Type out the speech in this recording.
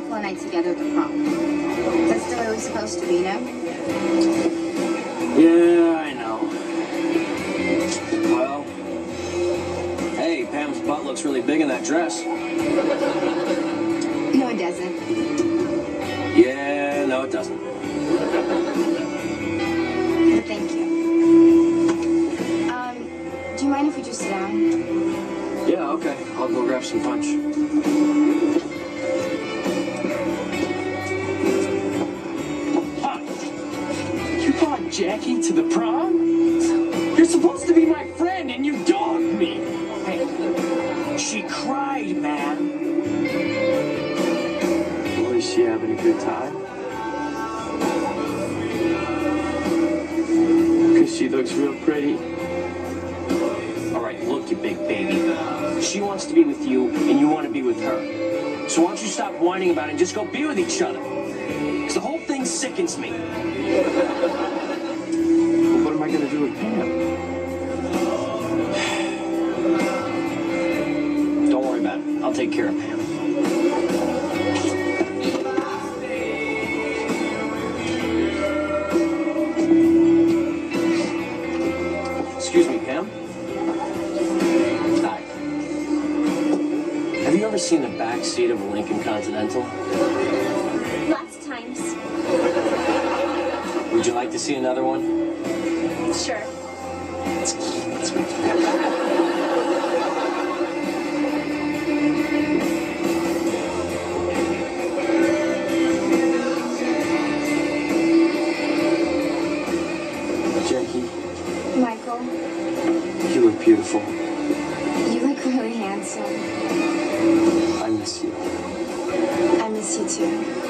couple of nights together at the prom. That's the way we're supposed to be, no? Yeah, I know. Well, hey, Pam's butt looks really big in that dress. No, it doesn't. Yeah, no, it doesn't. But thank you. Do you mind if we just sit down? Yeah, okay. I'll go grab some punch. You brought Jackie to the prom? You're supposed to be my friend and you dogged me. Hey, she cried, man. Well, is she having a good time? Because she looks real pretty. All right, look, you big baby. She wants to be with you and you want to be with her. So why don't you stop whining about it and just go be with each other? Because the whole thing sickens me. Well, what am I going to do with Pam? Don't worry about it. I'll take care of Pam. Excuse me, Pam. Hi. Have you ever seen the back seat of a Lincoln Continental? Lots of times. Would you like to see another one? Sure. Let's go. Jackie, Michael, you look beautiful. you look really handsome. I miss you. I miss you too.